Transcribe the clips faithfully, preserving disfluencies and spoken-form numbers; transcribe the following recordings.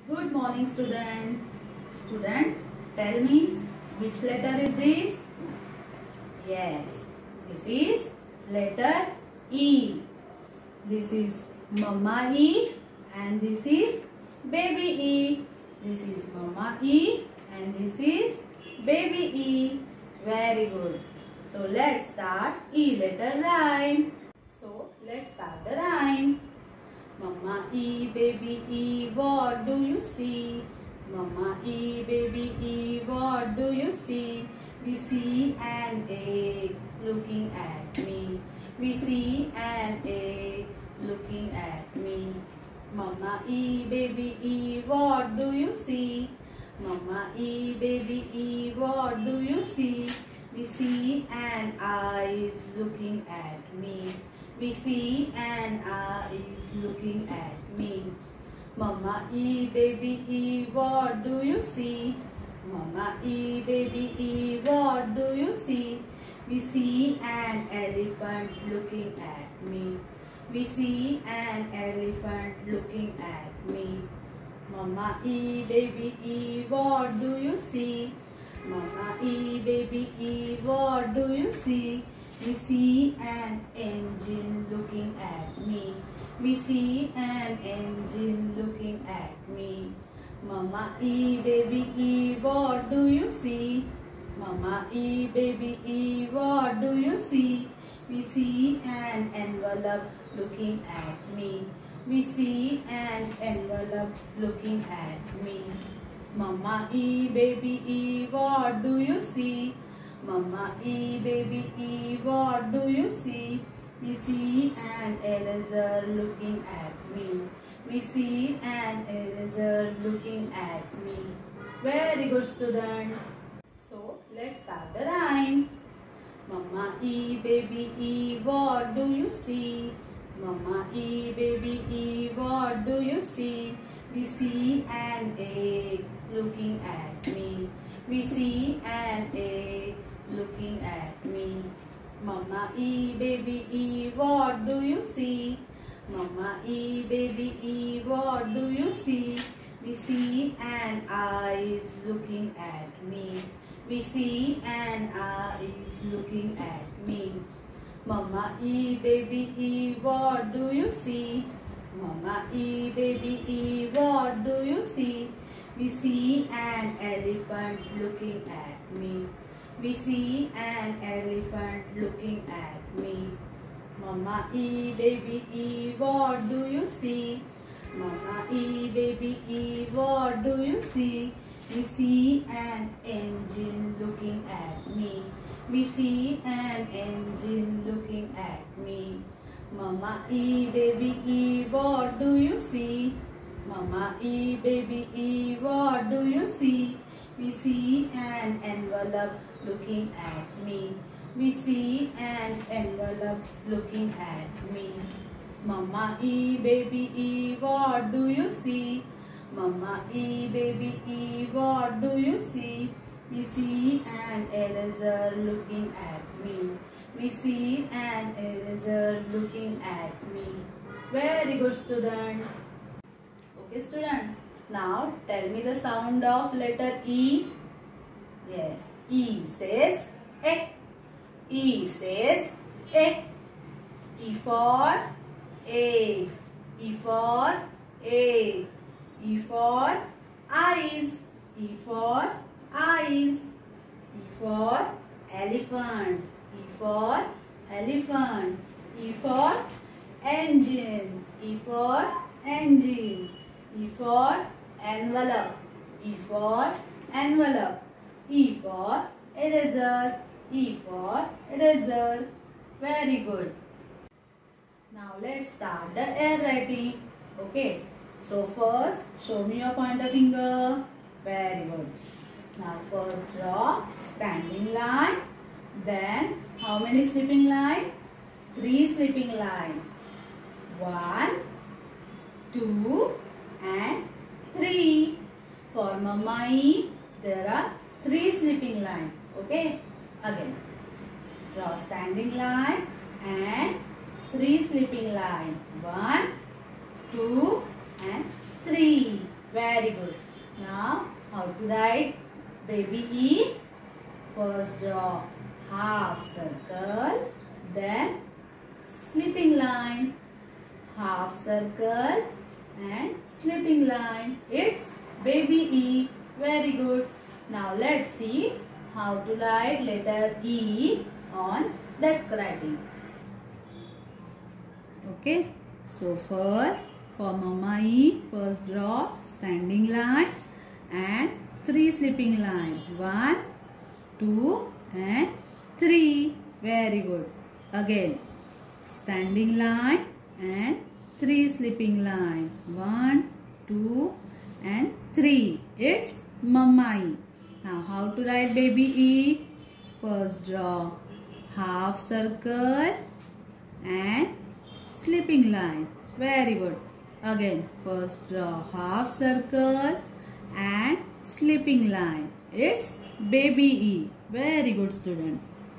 Good morning, student. Student, tell me which letter is this? Yes, this is letter E. This is Mama E and this is baby E. This is Mama E and this is baby E. Very good. So let's start E letter rhyme. So let's start the rhyme. Mama E, baby E, what do you see? Mama E, baby E, what do you see? We see an egg looking at me. We see an egg looking at me. Mama E, baby E, what do you see? Mama E, baby E, what do you see? We see an eye looking at me. We see an eye is looking at me. Mama E, baby E, what do you see? Mama E, baby E, what do you see? We see an elephant looking at me. We see an elephant looking at me. Mama E, baby E, what do you see? Mama E, baby E, what do you see? We see an engine looking at me. We see an engine looking at me. Mama E, baby E, what do you see? Mama E, baby E, what do you see? We see an envelope looking at me. We see an envelope looking at me. Mama E, baby E, what do you see? Mama E, baby E, what do you see? We see an eraser looking at me. We see an eraser looking at me. Very good, student. So, let's start the rhyme. Mama E, baby E, what do you see? Mama E, baby E, what do you see? We see an egg looking at me. We see an egg looking at me. Mama E, baby E, what do you see? Mama E, baby E, what do you see? We see an eye looking at me. We see an eye looking at me. Mama E, baby E, what do you see? Mama E, baby E, what do you see? We see an elephant looking at me. We see an elephant looking at me. Mama E, baby E, what do you see? Mama E, baby E, what do you see? We see an engine looking at me. We see an engine looking at me. Mama E, baby E, what do you see? Mama E, baby E, what do you see? We see an envelope looking at me. We see an envelope looking at me. Mama E, baby E, what do you see? Mama E, baby E, what do you see? We see an eraser looking at me. We see an eraser looking at me. Very good, student. Okay, student. Now tell me the sound of letter E. Yes, E says egg. E says egg. E for egg. E for egg. E for eyes. E for eyes. E for elephant. E for elephant. E for engine. E for engine. E for envelope. E for envelope. E for eraser. E for eraser. Very good. Now let's start the air writing. Okay. So first show me your pointer finger. Very good. Now first draw standing line. Then how many sleeping line? Three sleeping line. One, two, and three. For Mama E, there are three sleeping line. Okay. Again, draw standing line and three sleeping line. One, two, and three. Very good. Now, how to write baby E? First draw half circle, then slipping line, half circle and slipping line. It's baby E. Very good. Now let's see how to write letter E on desk writing. Okay. So first for Mama E, first draw standing line and three slipping line. One, two and three. Very good. Again standing line and three slipping line. One, two and three. It's Mama E. Now how to write baby E? First draw half circle and slipping line. Very good. Again first draw half circle and slipping line. It's baby E. Very good, student.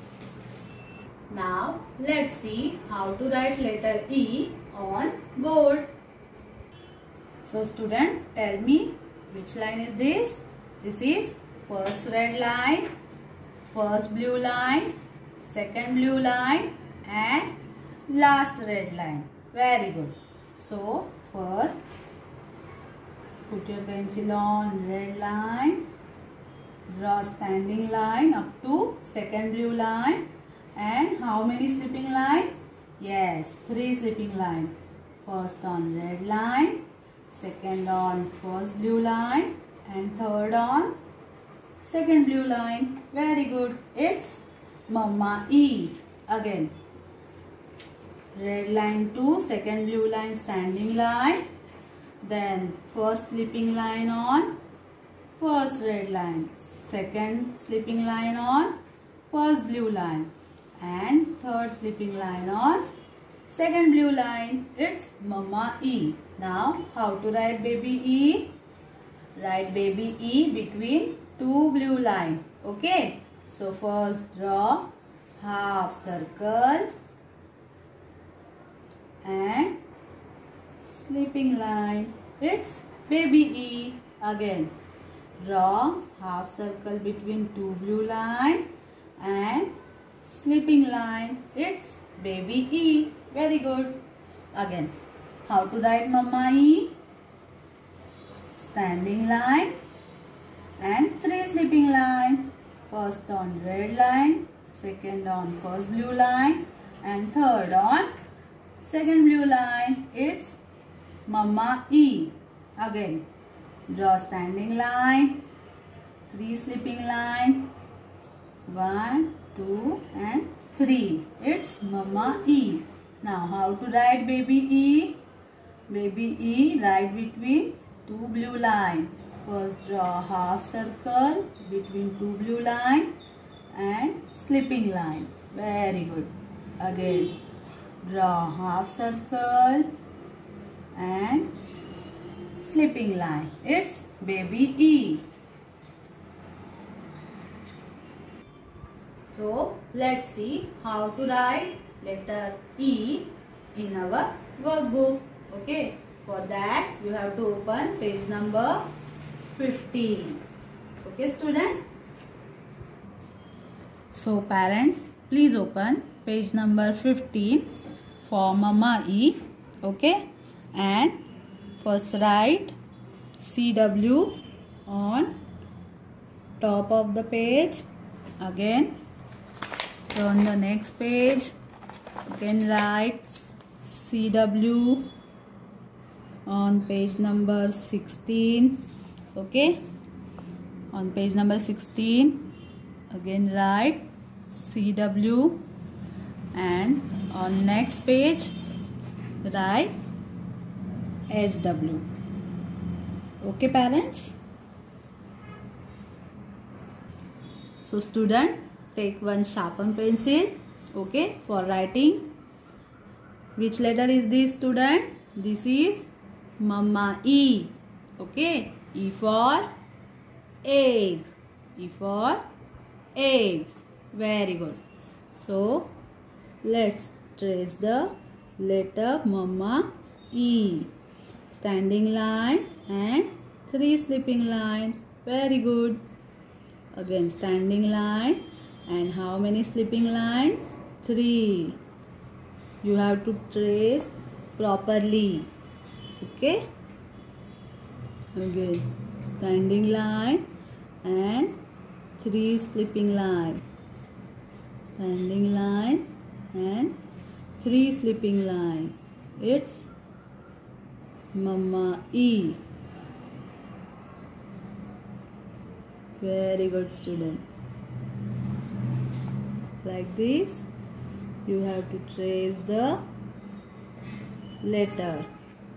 Now let's see how to write letter E on board. So student, tell me which line is this? This is first red line, first blue line, second blue line and last red line. Very good. So first put your pencil on red line, draw standing line up to second blue line. And how many slipping line? Yes, three slipping line. First on red line, second on first blue line and third on second blue line. Very good. It's Mama E. Again red line to second blue line standing line, then first slipping line on first red line, second slipping line on first blue line and third slipping line on second blue line. It's Mama E. Now how to write baby E? Write baby E between two blue line. Okay. So first draw half circle and slipping line. It's baby E. Again draw half circle between two blue line and slipping line. It's baby E. Very good. Again how to write Mama E? Standing line and three slipping line. First on red line, second on first blue line and third on second blue line. It's Mama E. Again draw standing line, three slipping line, one, two and three. It's Mama E. Now how to write baby E? Baby E write between two blue line. First draw half circle between two blue line and slipping line. Very good. Again draw half circle and slipping line. It's baby E. So let's see how to write letter E in our workbook. Okay. For that you have to open page number fifteen. Okay, student. So parents, please open page number fifteen for Mama E. Okay. And first write C W on top of the page. Again turn the next page. Again write C W on page number sixteen. Okay. On page number sixteen again write C W and on next page write H W. Okay parents. So student, take one sharpen pencil. Okay, for writing. Which letter is this, student? This is Mama E. Okay, E for egg. E for egg. Very good. So let's trace the letter Mama E. Standing line and three sleeping line. Very good. Again standing line. And how many sleeping line? Three. You have to trace properly. Okay. Again standing line and three sleeping line. Standing line and three sleeping line. It's Mama E. Very good, student. Like this, you have to trace the letter.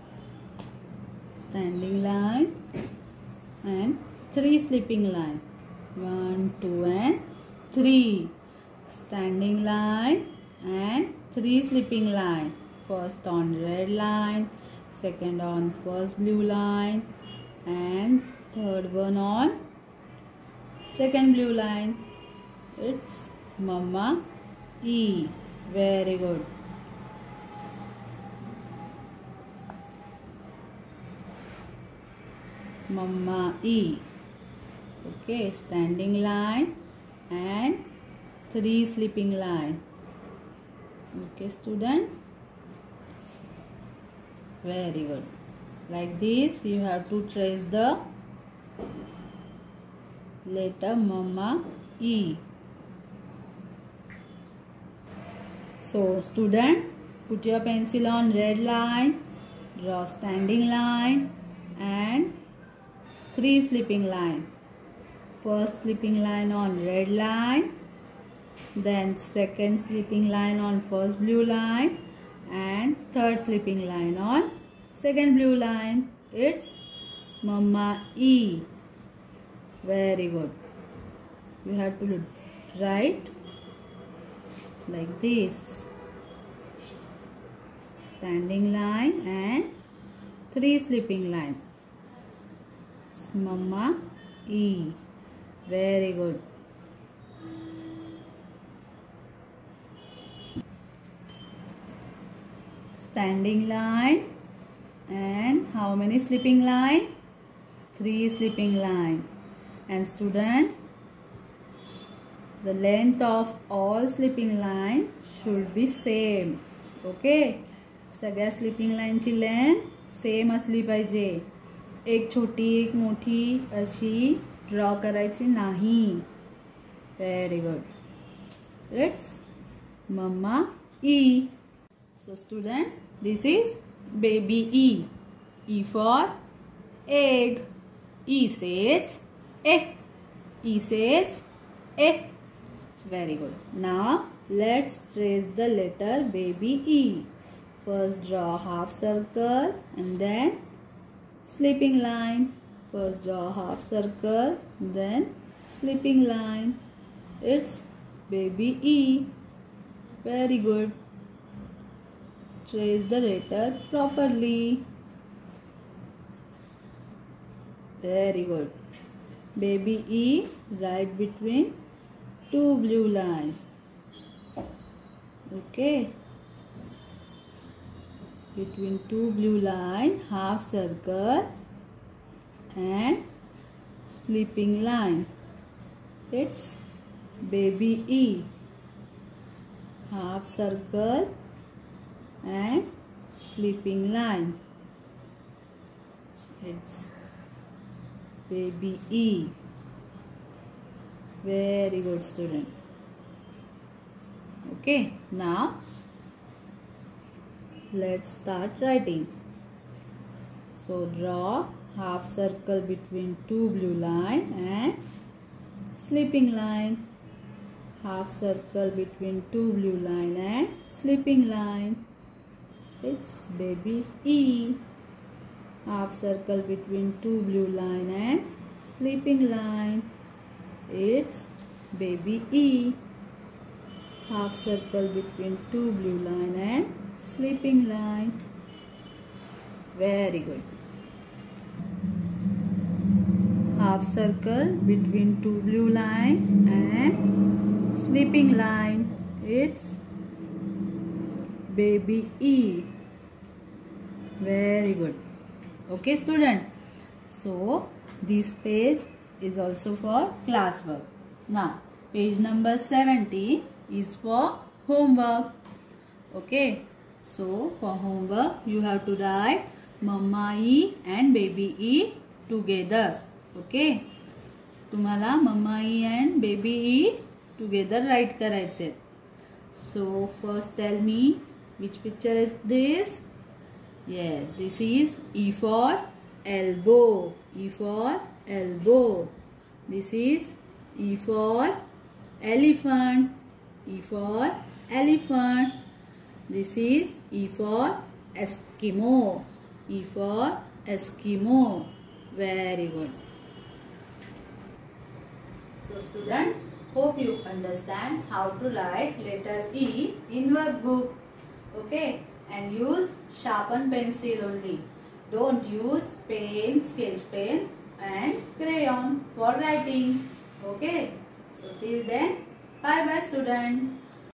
Standing line and three sleeping line. One, two, and three. Standing line and three sleeping line. First on red line, second on first blue line, and third one on second blue line. It's Mama E. Very good. Mama E. Okay, standing line and three sleeping line. Okay, student. Very good. Like this, you have to trace the letter Mama E. So, student, put your pencil on red line, draw standing line and three sleeping line. First sleeping line on red line, then second sleeping line on first blue line, and third sleeping line on second blue line. It's Mama E. Very good. You have to write like this. Standing line and three sleeping line. It's Mama E. Very good. Standing line and how many sleeping line? Three sleeping line. And student, the length of all sleeping line should be same. Okay. सगळ्या sleeping लाईनची length same असली पाहिजे. एक छोटी एक मोठी अशी draw करायची नाही. Very good. It's mama E. So student, this is baby E. E for egg. E says eh. E says eh. Very good. Now let's trace the letter baby E. First draw half circle and then sleeping line. First draw half circle, then sleeping line. It's baby E. Very good. Trace the letter properly. Very good. Baby E right between two blue lines. Okay. Between two blue line, half circle and sleeping line. It's baby E. Half circle and sleeping line. It's baby E. Very good, student. Okay, now let's start writing. So draw half circle between two blue line and sleeping line. Half circle between two blue line and sleeping line. It's baby E. Half circle between two blue line and sleeping line. It's baby E. Half circle between two blue line and sleeping line. Very good. Half circle between two blue line and sleeping line. It's baby E. Very good. Okay, student. So this page is also for classwork. Now page number seventy is for homework. Okay. So for homework you have to write Mama E and Baby E together. Okay. तुम्हाला Mama E and Baby E together write करायचे. So first tell me which picture is this? Yes, this is E for elbow. E for elbow. This is E for elephant. E for elephant. This is E for Eskimo. E for Eskimo. Very good. So student, hope you understand how to write letter E in workbook. Okay, and use sharpen pencil only. Don't use pen, sketch pen and crayon for writing. Okay, so till then, bye bye student.